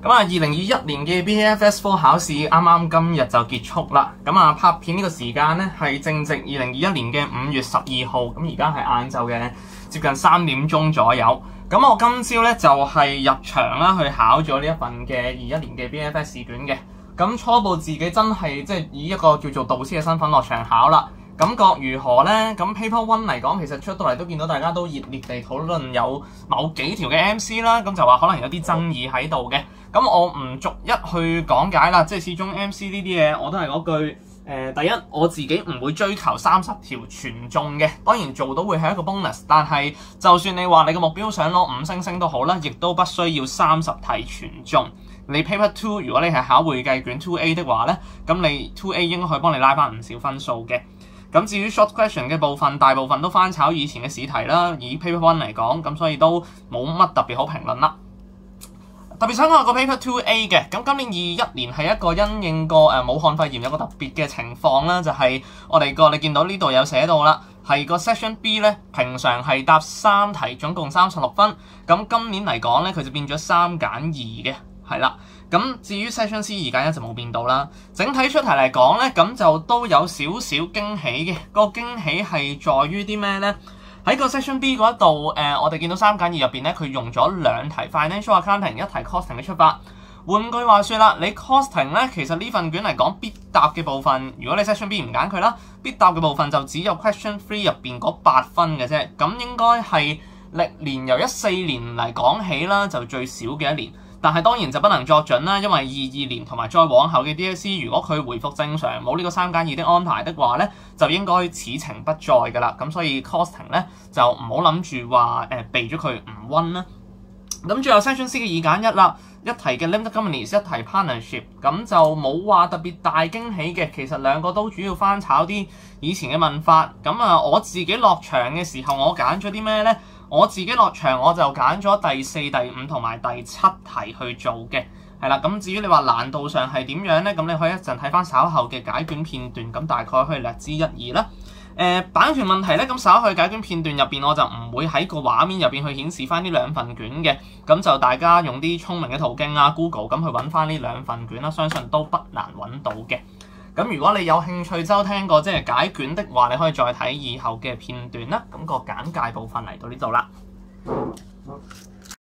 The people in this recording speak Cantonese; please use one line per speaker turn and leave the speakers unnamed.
咁啊，2021年嘅 BAFS 科考試啱啱今日就結束啦。咁啊，拍片呢個時間咧係正值2021年嘅5月12號，咁而家係晏晝嘅接近3點鐘左右。咁我今朝咧就係入場啦，去考咗呢一份嘅21年嘅 BAFS 試卷嘅。咁初步自己真係即係以一個叫做導師嘅身份落場考啦。感覺如何呢？咁 Paper One 嚟講，其實出到嚟都見到大家都熱烈地討論有某幾條嘅 MC 啦，咁就話可能有啲爭議喺度嘅。咁我唔逐一去講解啦，即係始終 MC 呢啲嘢我都係嗰句第一，我自己唔會追求30條全中嘅，當然做到會係一個 bonus， 但係就算你話你個目標想攞5星星都好啦，亦都不需要30題全中。你 Paper Two 如果你係考會計卷 2A 的話呢，咁你 2A 應該可以幫你拉翻唔少分數嘅。咁至於 short question 嘅部分，大部分都翻炒以前嘅試題啦，以 Paper One 嚟講，咁所以都冇乜特別好評論啦。特別想講個 Paper 2A 嘅，咁今年21年係一個因應過武漢肺炎有個特別嘅情況啦，就係我哋你見到呢度有寫到啦，係個 Section B 咧，平常係答3題，總共36分，咁今年嚟講咧，佢就變咗3揀2嘅，係啦。咁至於 Section C 2揀1就冇變到啦。整體出題嚟講咧，咁就都有少少驚喜嘅。個驚喜係在於啲咩咧？喺個 Section B 嗰度，我哋見到3揀2入邊咧，佢用咗2題 Financial Accounting， 一題 Costing 嘅出發。換句話說啦，你 Costing 咧，其實呢份卷嚟講必答嘅部分，如果你 Section B 唔揀佢啦，必答嘅部分就只有 Question 3入邊嗰8分嘅啫。咁應該係歷年由14年嚟講起啦，就最少嘅一年。但係當然就不能作準啦，因為22年同埋再往後嘅 DSE， 如果佢回復正常，冇呢個3揀2的安排的話咧，就應該此情不再㗎啦。咁所以 Costing 咧就唔好諗住話避咗佢唔溫啦。咁最後 Section C 嘅2揀1啦，一題嘅 Limited Companies， 一題 Partnership， 咁就冇話特別大驚喜嘅。其實兩個都主要翻炒啲以前嘅問法。咁啊，我自己落場嘅時候，我揀咗啲咩咧？我自己落場我就揀咗第4、第5同埋第7題去做嘅，係啦。咁至於你話難度上係點樣呢？咁你可以一陣睇翻稍後嘅解卷片段，咁大概可以略知一二啦。版權問題呢，咁稍後解卷片段入邊我就唔會喺個畫面入邊去顯示翻呢2份卷嘅，咁就大家用啲聰明嘅途徑啊 Google 咁去揾翻呢2份卷啦，相信都不難揾到嘅。咁如果你有興趣收聽過即係解卷的話，你可以再睇以後嘅片段啦。咁個簡介部分嚟到呢度啦。